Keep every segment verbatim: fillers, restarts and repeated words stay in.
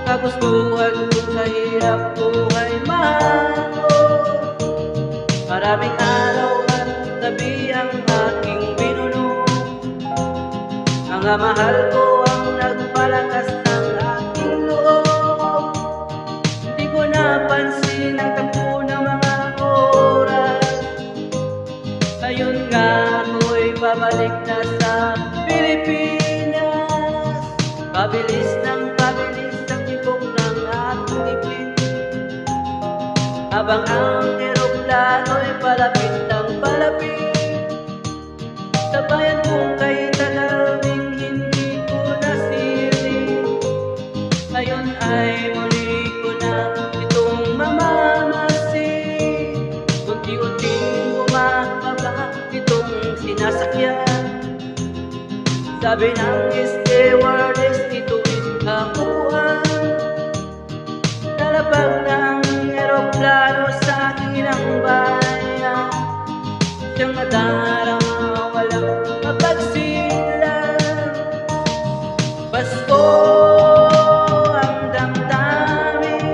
Kagustuhan ko sa hirap buhay mo. Maraming araw at gabi ang aking binuno. Mga mahal ko ang nagpalakas ng aking loob. Hindi ko napansin ang takbo ng mga oras. Ngayon nga ako'y babalik na sa Pilipinas. Pabilis ng pabilis ang tibok ng aking dibdib, habang ang eroplano'y palapit ng palapit. Sa bayan kong kay tagal ding hindi ko nasiling. Ngayon ay muli ko na itong mamamasin. Unti-unting bumababa itong sinasakyan. Sabi ng stewardess, ito'y ang upuan. Nalapag ng eroplano sa akin ang bayan. Siyang nadarama, walang mapagsilang. Pasko ang damdamin.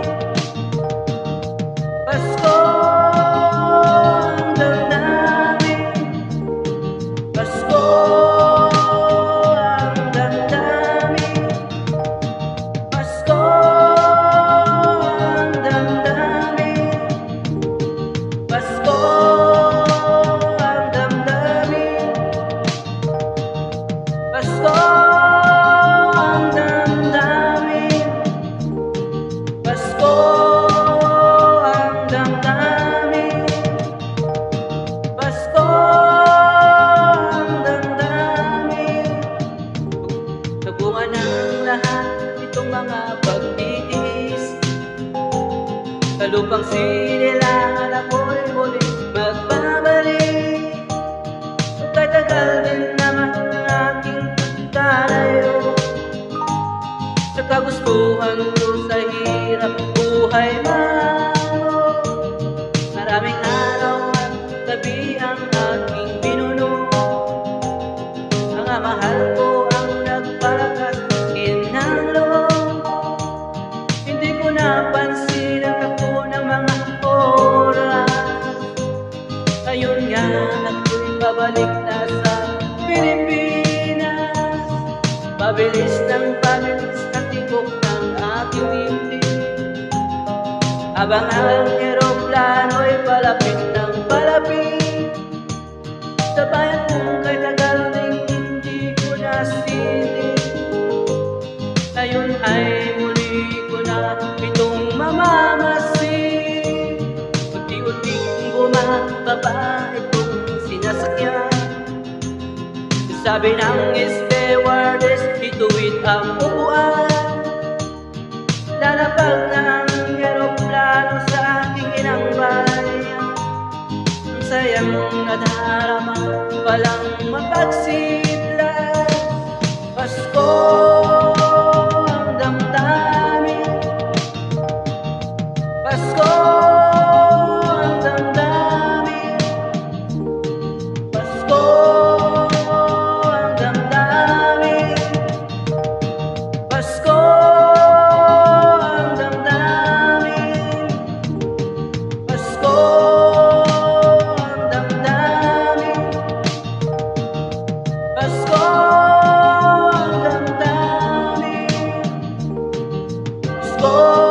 Pasko ang damdamin. Pasko ang damdamin. Pasko ang damdamin. Pasko ang damdamin. Pasko ang damdamin. Pasko ang damdamin. Pasko ang damdamin. Nagbunga ng lahat itong mga pagtitiis. Sa lupang sinilangan ako'y muling magbabalik. Tagal din naman ang aking pagkalayo sa kagustuhan ko sa hirap buhay mo. Maraming araw at gabi ang aking binuno. Mga mahal ko ang nagpalakas akin ng loob. Hindi ko napansin ang takbo ng mga oras. Ngayon nga ako'y babalik na sa Pilipinas. Pabilis ng pabilis ang tibok ng aking dibdib, habang ang eroplano'y palapit ng palapit. Sa bayan kong kay tagal ding hindi ko nasiling. Ngayon ay muli ko na itong mamamasin. Unti-unting bumababa itong sinasakyan. Sabi ng stewardess, ituwid ang upuan. Lalapag na ang eroplano sa aking inang bayan. Ang sayang nadarama, walang mapagsidla. Pasko ang damdamin. Pasko ang damdamin. Pasko ang damdamin. Pasko ang damdamin. Pasko ang damdamin. Pasko ang damdamin. Pasko